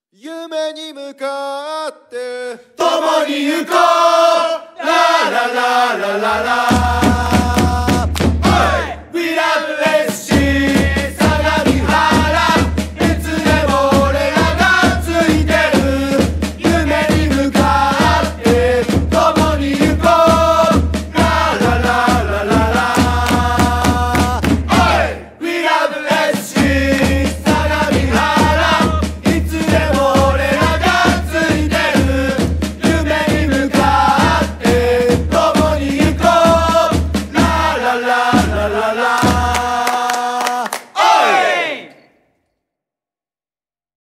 夢に向かって共に行こうララララララ